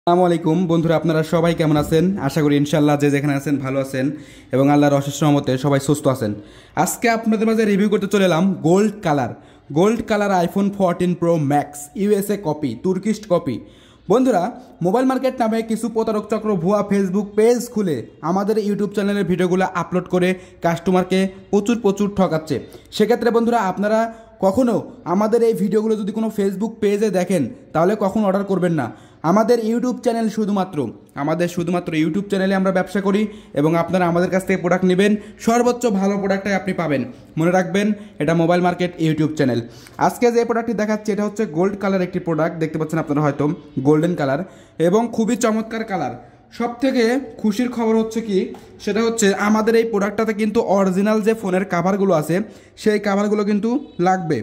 আসসালামু আলাইকুম বন্ধুরা, আপনারা সবাই কেমন আছেন? আশা করি ইনশাল্লাহ যে যেখানে আছেন ভালো আছেন এবং আল্লাহর অশেষ রহমতে সবাই সুস্থ আছেন। আজকে আপনাদের মাঝে রিভিউ করতে চলে এলাম gold colour iPhone 14 pro max USA copy, Turkish copy. বন্ধুরা, মোবাইল মার্কেট নামে কিছু প্রতারক চক্র ভুয়া ফেসবুক পেজ খুলে আমাদের ইউটিউব চ্যানেলের ভিডিওগুলো আপলোড করে কাস্টমারকে প্রচুর ঠকাচ্ছে। সেক্ষেত্রে বন্ধুরা, আপনারা কখনও আমাদের এই ভিডিওগুলো যদি কোনো ফেসবুক পেজে দেখেন তাহলে কখনো অর্ডার করবেন না। আমাদের ইউটিউব চ্যানেল শুধুমাত্র ইউটিউব চ্যানেলে আমরা ব্যবসা করি এবং আপনারা আমাদের কাছ থেকে প্রোডাক্ট নেবেন, সর্বোচ্চ ভালো প্রোডাক্টটাই আপনি পাবেন। মনে রাখবেন, এটা মোবাইল মার্কেট ইউটিউব চ্যানেল। আজকে যে প্রোডাক্টটি দেখাচ্ছি এটা হচ্ছে গোল্ড কালার একটি প্রোডাক্ট, দেখতে পাচ্ছেন আপনারা হয়তো গোল্ডেন কালার এবং খুবই চমৎকার কালার। সব থেকে খুশির খবর হচ্ছে কি, সেটা হচ্ছে আমাদের এই প্রোডাক্টটাতে কিন্তু অরিজিনাল যে ফোনের কাভারগুলো আছে সেই কাভারগুলো কিন্তু লাগবে।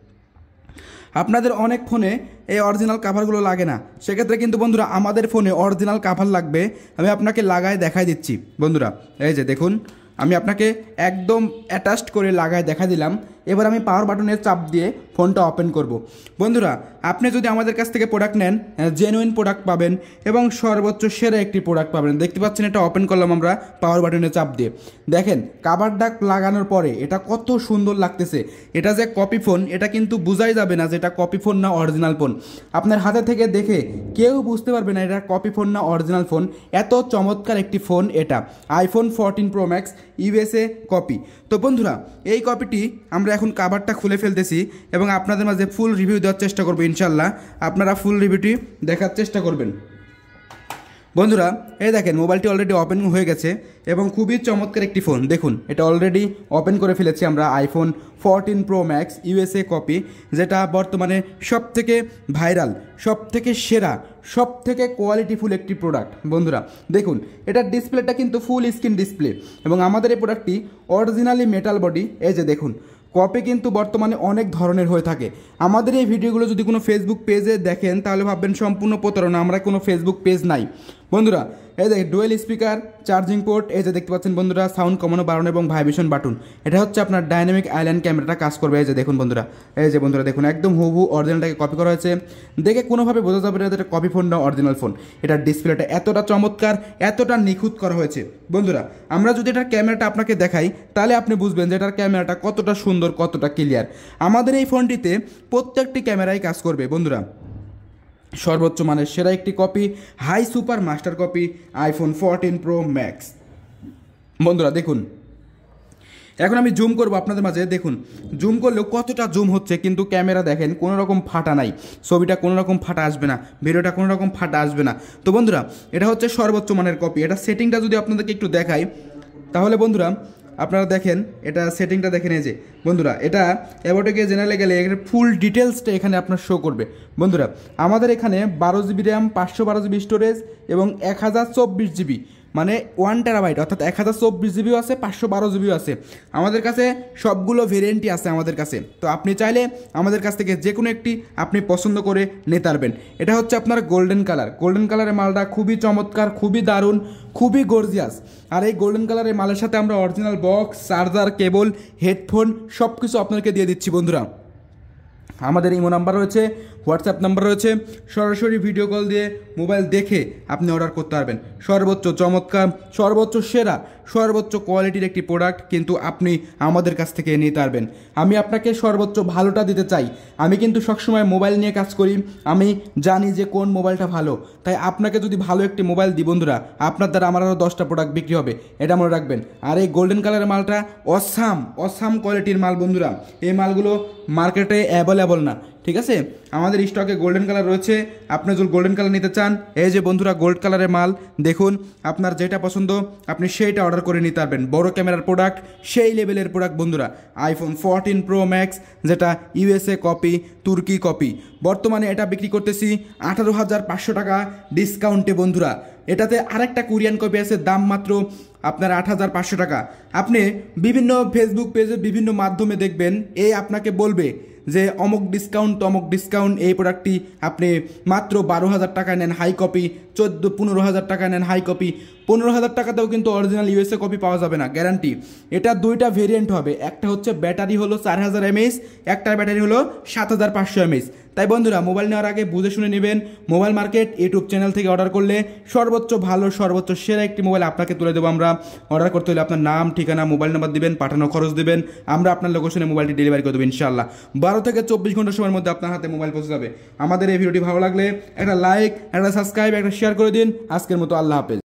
আপনাদের অনেক ফোনে এই অরিজিনাল কাভারগুলো লাগে না, সেক্ষেত্রে কিন্তু বন্ধুরা আমাদের ফোনে অরিজিনাল কাভার লাগবে। আমি আপনাকে লাগায় দেখাই দিচ্ছি বন্ধুরা, এই যে দেখুন, আমি আপনাকে একদম অ্যাটাচড করে লাগায় দেখা দিলাম। এবার আমি পাওয়ার বাটনে চাপ দিয়ে ফোনটা ওপেন করব। বন্ধুরা, আপনি যদি আমাদের কাছ থেকে প্রোডাক্ট নেন, জেনুইন প্রোডাক্ট পাবেন এবং সর্বোচ্চ সেরা একটি প্রোডাক্ট পাবেন। দেখতে পাচ্ছেন, এটা ওপেন করলাম আমরা পাওয়ার বাটনে চাপ দিয়ে। দেখেন কাভার ডাক লাগানোর পরে এটা কত সুন্দর লাগতেছে। এটা যে কপি ফোন, এটা কিন্তু বোঝাই যাবে না যে এটা কপি ফোন না অরিজিনাল ফোন। আপনার হাতে থেকে দেখে কেউ বুঝতে পারবে না এটা কপি ফোন না অরিজিনাল ফোন। এত চমৎকার একটি ফোন এটা, iPhone 14 pro max USA copy. তো বন্ধুরা, এই কপিটি আমরা এখন কাভারটা খুলে ফেলতেছি এবং আপনাদের মাঝে ফুল রিভিউ দেওয়ার চেষ্টা করবো। ইনশাল্লাহ আপনারা ফুল রিভিউটি দেখার চেষ্টা করবেন। বন্ধুরা, এই দেখেন মোবাইলটি অলরেডি ওপেন হয়ে গেছে এবং খুবই চমৎকার একটি ফোন। দেখুন, এটা অলরেডি ওপেন করে ফেলেছি আমরা, iPhone 14 pro max USA copy, যেটা বর্তমানে সবথেকে ভাইরাল, সবথেকে সেরা, সবথেকে কোয়ালিটিফুল একটি প্রোডাক্ট। বন্ধুরা দেখুন, এটার ডিসপ্লেটা কিন্তু ফুল স্ক্রিন ডিসপ্লে এবং আমাদের এই প্রোডাক্টটি অরিজিনালি মেটাল বডি। এই যে দেখুন, কপি কিন্তু বর্তমানে অনেক ধরনের হয়ে থাকে। আমাদের এই ভিডিওগুলো যদি কোনো ফেসবুক পেজে দেখেন তাহলে ভাববেন সম্পূর্ণ প্রতারণা, আমরা কোনো ফেসবুক পেজ নাই। বন্ধুরা এই দেখেন, ডুয়েল স্পিকার, চার্জিং পোর্ট, এই যে দেখতে পাচ্ছেন বন্ধুরা, সাউন্ড কমানো বাড়ানো এবং ভাইব্রেশন বাটন। এটা হচ্ছে আপনার ডাইনামিক আইল্যান্ড ক্যামেরাটা কাজ করবে। এই যে দেখুন বন্ধুরা, এই যে বন্ধুরা দেখুন, একদম হুবহু অরিজিনালটাকে কপি করা হয়েছে। দেখে কোনোভাবে বোঝা যাবে না এটা কপি ফোন না অরিজিনাল ফোন। এটার ডিসপ্লেটা এতটা চমৎকার, এতটা নিখুঁত করা হয়েছে। বন্ধুরা, আমরা যদি এটার ক্যামেরাটা আপনাকে দেখাই তাহলে আপনি বুঝবেন যে এটার ক্যামেরাটা কতটা সুন্দর, কতটা ক্লিয়ার। আমাদের এই ফোনটিতে প্রত্যেকটি ক্যামেরাই কাজ করবে। বন্ধুরা, সর্বোচ্চ মানের সেরা একটি copy, high super master copy, iPhone 14 pro max. বন্ধুরা দেখুন, এখন আমি জুম করব আপনাদের মাঝে। দেখুন, জুম করলেও কতটা জুম হচ্ছে, কিন্তু ক্যামেরা দেখেন কোনো রকম ফাটা নাই, ছবিটা কোনো রকম ফাটা আসবে না, ভিডিওটা কোনো রকম ফাটা আসবে না। তো বন্ধুরা, এটা হচ্ছে সর্বোচ্চ মানের কপি। এটা সেটিংটা যদি আপনাদেরকে একটু দেখাই তাহলে বন্ধুরা আপনারা দেখেন, এটা সেটিংটা দেখেন। এই যে বন্ধুরা, এটা অ্যাবাউটে জেনারেলে গেলে এর ফুল ডিটেলসটা এখানে আপনার শো করবে। বন্ধুরা, আমাদের এখানে 12 জিবি র্যাম, 512 জিবি স্টোরেজ এবং 1024 জিবি, মানে 1 টেরাবাইট, অর্থাৎ 1024 জিবিও আছে, 512 জিবিও আছে। আমাদের কাছে সবগুলো ভেরিয়েন্টই আছে আমাদের কাছে। তো আপনি চাইলে আমাদের কাছ থেকে যে কোনো একটি আপনি পছন্দ করে নিতে পারবেন। এটা হচ্ছে আপনার গোল্ডেন কালারের মালটা খুবই চমৎকার, খুবই দারুণ, খুবই গর্জিয়াস। আর এই গোল্ডেন কালারের মালের সাথে আমরা original box, charger, cable, headphone সব কিছু আপনাদেরকে দিয়ে দিচ্ছি। বন্ধুরা, আমাদের ইমো নাম্বার রয়েছে, হোয়াটসঅ্যাপ নাম্বার রয়েছে, সরাসরি ভিডিও কল দিয়ে মোবাইল দেখে আপনি অর্ডার করতে পারবেন। সর্বোচ্চ চমৎকার, সর্বোচ্চ সেরা, সর্বোচ্চ কোয়ালিটির একটি প্রোডাক্ট কিন্তু আপনি আমাদের কাছ থেকে নিতে পারবেন। আমি আপনাকে সর্বোচ্চ ভালোটা দিতে চাই। আমি কিন্তু সবসময় মোবাইল নিয়ে কাজ করি, আমি জানি যে কোন মোবাইলটা ভালো। তাই আপনাকে যদি ভালো একটি মোবাইল দিই বন্ধুরা, আপনার দ্বারা আমার আরও 10টা প্রোডাক্ট বিক্রি হবে, এটা মনে রাখবেন। আর এই গোল্ডেন কালারের মালটা অসাম কোয়ালিটির মাল। বন্ধুরা, এই মালগুলো মার্কেটে অ্যাভেলেবল না, ঠিক আছে? আমাদের স্টকে গোল্ডেন কালার রয়েছে। আপনি যদি গোল্ডেন কালার নিতে চান, এই যে বন্ধুরা গোল্ড কালারের মাল দেখুন, আপনার যেটা পছন্দ আপনি সেইটা অর্ডার করে নিতে পারবেন। বড় ক্যামেরার প্রোডাক্ট, সেই লেভেলের প্রোডাক্ট। বন্ধুরা, আইফোন 14 প্রো ম্যাক্স, যেটা ইউএসএ কপি, তুর্কি কপি, বর্তমানে এটা বিক্রি করতেছি 18,500 টাকা ডিসকাউন্টে। বন্ধুরা, এটাতে আরেকটা কোরিয়ান কপি আছে, দাম মাত্র আপনার 8,500 টাকা। আপনি বিভিন্ন ফেসবুক পেজে বিভিন্ন মাধ্যমে দেখবেন, এই আপনাকে বলবে যে অমুক ডিসকাউন্ট, এই প্রোডাক্টটি আপনি মাত্র 12,000 টাকা নেন হাই কপি, 14-15,000 টাকা নেন হাই কপি। 15,000 টাকাতেও কিন্তু অরিজিনাল ইউএসএ কপি পাওয়া যাবে না, গ্যারান্টি। এটা দুইটা ভেরিয়েন্ট হবে, একটা হচ্ছে ব্যাটারি হলো 4000 এমএইচ, একটার ব্যাটারি হলো 7500 এমএইচ। তাই বন্ধুরা মোবাইল নেওয়ার আগে বুঝে শুনে নেবেন। মোবাইল মার্কেট ইউটিউব চ্যানেল থেকে অর্ডার করলে সর্বোচ্চ ভালো সর্বোচ্চ সেরা একটি মোবাইল আপনাকে তুলে দেবো আমরা। অর্ডার করতে হলে আপনার নাম ঠিকানা মোবাইল নাম্বার দিবেন, পাঠানো খরচ দিবেন, আমরা আপনার লোকেশনে মোবাইলটি ডেলিভারি করে দেবো ইনশাআল্লাহ। 12 থেকে 24 ঘন্টা সময়ের মধ্যে আপনার হাতে মোবাইল পৌঁছে যাবে। আমাদের এই ভিডিওটি ভালো লাগলে একটা লাইক, একটা সাবস্ক্রাইব, একটা শেয়ার করে দিন। আজকের মতো আল্লাহ হাফেজ।